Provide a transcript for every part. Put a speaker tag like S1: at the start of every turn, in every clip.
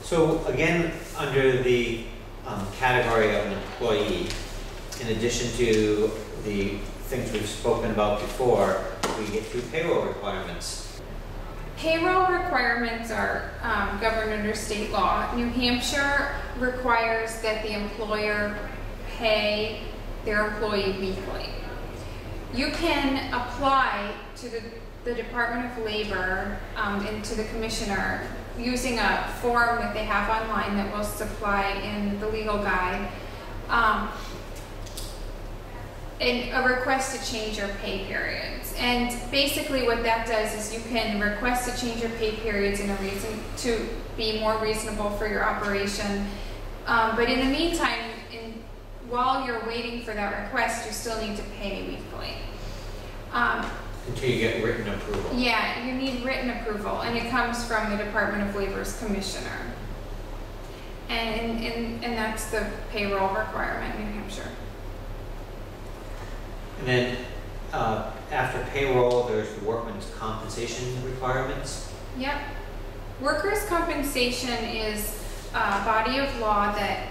S1: So again, under the category of an employee, in addition to the things we've spoken about before, we get to payroll requirements.
S2: Payroll requirements are governed under state law. New Hampshire requires that the employer pay their employee weekly. You can apply to the Department of Labor and to the Commissioner using a form that they have online that we'll supply in the legal guide, and a request to change your pay periods. And basically what that does is you can request to change your pay periods in a reason to be more reasonable for your operation. But in the meantime, while you're waiting for that request, you still need to pay weekly.
S1: Until you get written approval.
S2: Yeah, you need written approval, and it comes from the Department of Labor's Commissioner. And that's the payroll requirement in New Hampshire.
S1: And then after payroll, there's the workman's compensation requirements.
S2: Yep. Workers' compensation is a body of law that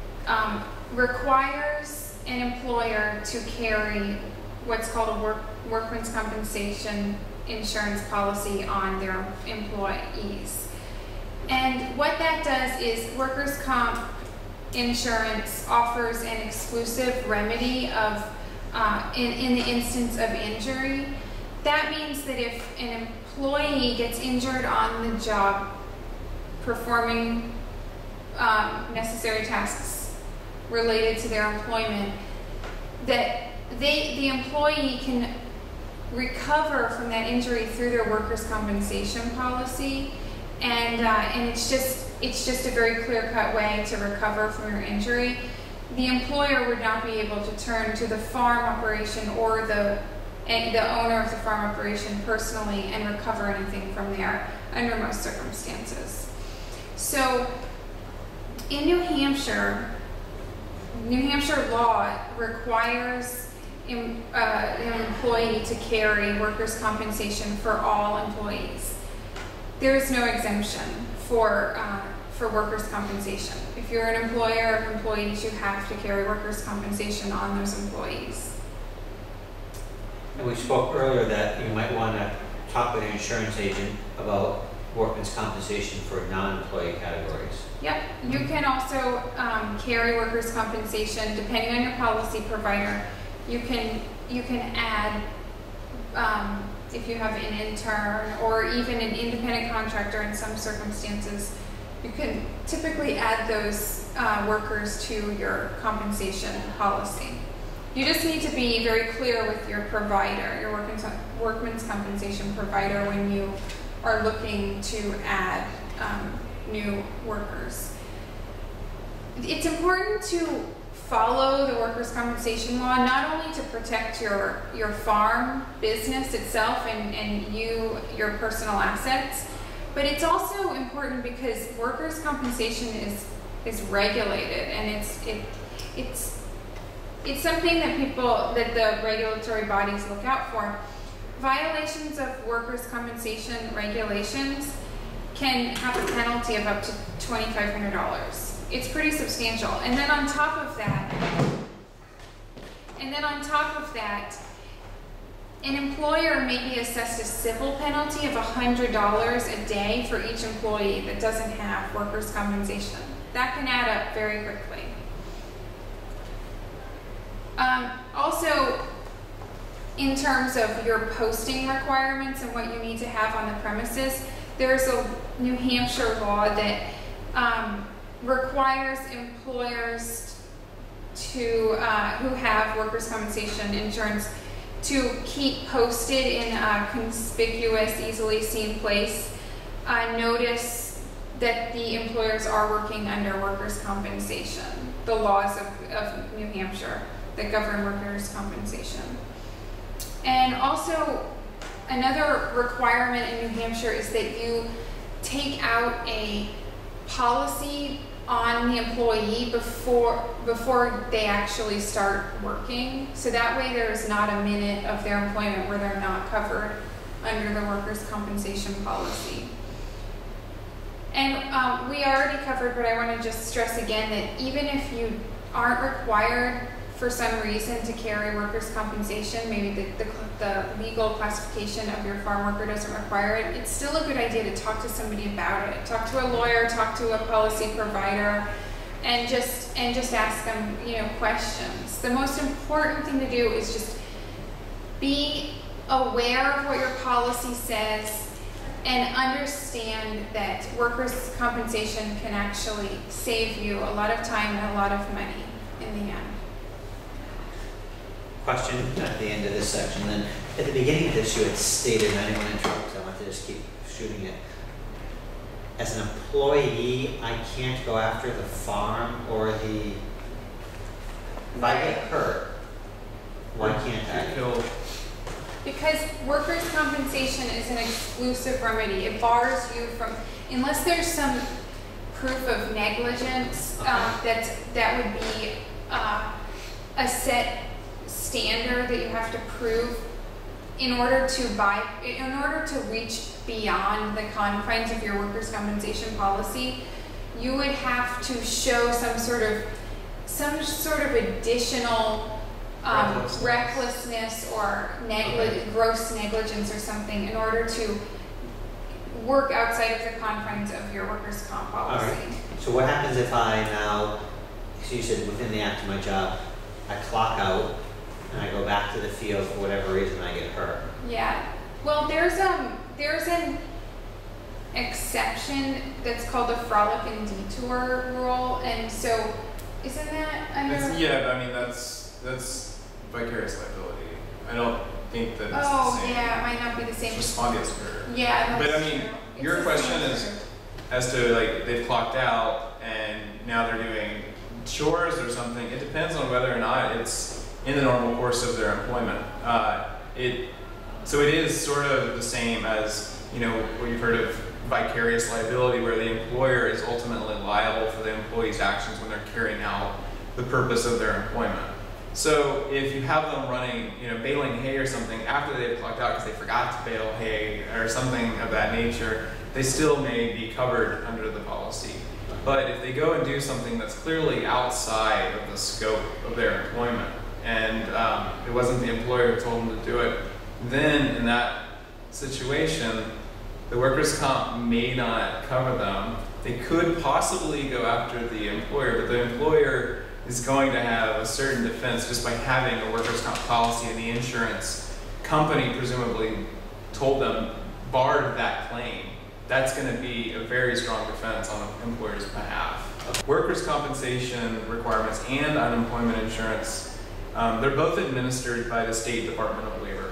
S2: requires an employer to carry what's called a workman's compensation insurance policy on their employees. And what that does is workers' comp insurance offers an exclusive remedy of in the instance of injury. That means that if an employee gets injured on the job performing necessary tasks related to their employment, that the employee can recover from that injury through their workers' compensation policy, and it's just a very clear-cut way to recover from your injury. The employer would not be able to turn to the farm operation or the owner of the farm operation personally and recover anything from there under most circumstances. So in New Hampshire law requires an employee to carry workers' compensation for all employees. There is no exemption for workers' compensation. If you're an employer of employees, you have to carry workers' compensation on those employees.
S1: And we spoke earlier that you might want to talk with your insurance agent about workman's compensation for non-employee categories.
S2: Yep, you can also carry workers' compensation depending on your policy provider. You can add, if you have an intern or even an independent contractor in some circumstances, you can typically add those workers to your compensation policy. You just need to be very clear with your provider, your workman's compensation provider, when you are looking to add new workers. It's important to follow the workers' compensation law, not only to protect your farm business itself and your personal assets, but it's also important because workers' compensation is regulated, and it's something that the regulatory bodies look out for. Violations of workers' compensation regulations can have a penalty of up to $2,500. It's pretty substantial. And then on top of that, an employer may be assessed a civil penalty of $100 a day for each employee that doesn't have workers' compensation. That can add up very quickly. Also, in terms of your posting requirements and what you need to have on the premises, there's a New Hampshire law that requires employers to who have workers' compensation insurance to keep posted in a conspicuous, easily seen place notice that the employers are working under workers' compensation, the laws of New Hampshire that govern workers' compensation. And also, another requirement in New Hampshire is that you take out a policy on the employee before they actually start working. So that way there's not a minute of their employment where they're not covered under the workers' compensation policy. And we already covered, but I want to just stress again that even if you aren't required for some reason to carry workers' compensation, maybe the legal classification of your farm worker doesn't require it, it's still a good idea to talk to somebody about it. Talk to a lawyer, talk to a policy provider, and just ask them, questions. The most important thing to do is just be aware of what your policy says and understand that workers' compensation can actually save you a lot of time and a lot of money in the end.
S1: Question at the end of this section. Then at the beginning of this, you had stated, and I didn't want to interrupt, I want to just keep shooting it. As an employee, I can't go after the farm or the. If I get hurt, why can't I?
S2: Because workers' compensation is an exclusive remedy. It bars you from, unless there's some proof of negligence,
S1: Okay.
S2: that would be a set standard that you have to prove in order to reach beyond the confines of your workers' compensation policy. You would have to show some sort of additional recklessness or gross negligence or something in order to work outside of the confines of your workers' comp policy.
S1: All right. So what happens if I now, so you said within the act of my job, I clock out and I go back to the field for whatever reason I get hurt?
S2: Yeah. Well, there's an exception that's called the frolic and detour rule, and so isn't that under?
S3: That's vicarious liability. I don't think that it's the same.
S2: Yeah, it might not be the same.
S3: It's respondeat superior.
S2: Yeah, that's
S3: But
S2: true. It's
S3: your
S2: the
S3: question
S2: same
S3: is
S2: true.
S3: as to they've clocked out and now they're doing chores or something. It depends on whether or not it's in the normal course of their employment. So it is sort of the same as what you've heard of vicarious liability, where the employer is ultimately liable for the employee's actions when they're carrying out the purpose of their employment. So if you have them running, baling hay or something after they've clocked out because they forgot to bale hay or something of that nature, they still may be covered under the policy. But if they go and do something that's clearly outside of the scope of their employment, and it wasn't the employer who told them to do it, then in that situation, the workers' comp may not cover them. They could possibly go after the employer, but the employer is going to have a certain defense just by having a workers' comp policy, and the insurance company presumably told them, barred that claim. That's going to be a very strong defense on the employer's behalf. Workers' compensation requirements and unemployment insurance, they're both administered by the State Department of Labor.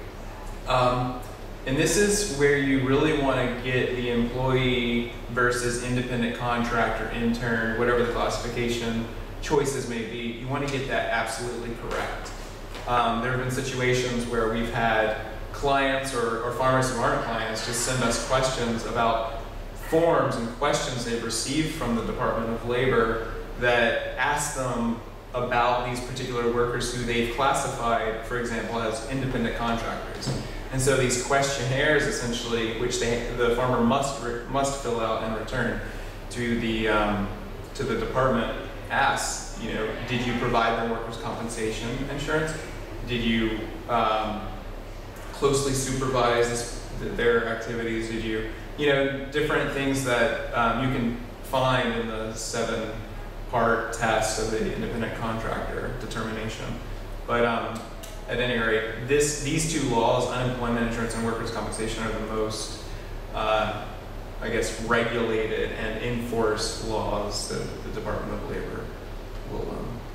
S3: And this is where you really want to get the employee versus independent contractor, intern, whatever the classification choices may be. You want to get that absolutely correct. There have been situations where we've had clients or farmers who aren't clients just send us questions about forms and questions they've received from the Department of Labor that ask them about these particular workers who they've classified, for example, as independent contractors. And so these questionnaires, essentially, which the farmer must fill out and return to the department, asks, did you provide them workers' compensation insurance? Did you closely supervise their activities? Did you, different things that you can find in the 7-part test of the independent contractor determination. But at any rate, these two laws, unemployment insurance and workers' compensation, are the most, regulated and enforced laws that the Department of Labor will